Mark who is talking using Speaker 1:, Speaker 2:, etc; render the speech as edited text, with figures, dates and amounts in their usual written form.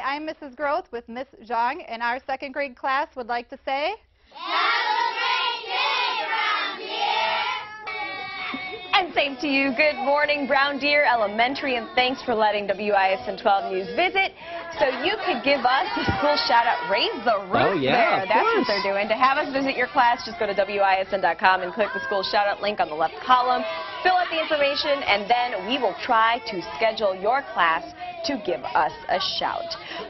Speaker 1: I'm Mrs. Groth with Miss Xiong, and our second grade class would like to say,
Speaker 2: and same to you. Good morning, Brown Deer Elementary, and thanks for letting WISN 12 News visit so you could give us a school shout-out. Raise the roof there. That's what they're doing. To have us visit your class, just go to WISN.com and click the school shout-out link on the left column. Fill out the information, and then we will try to schedule your class to give us a shout.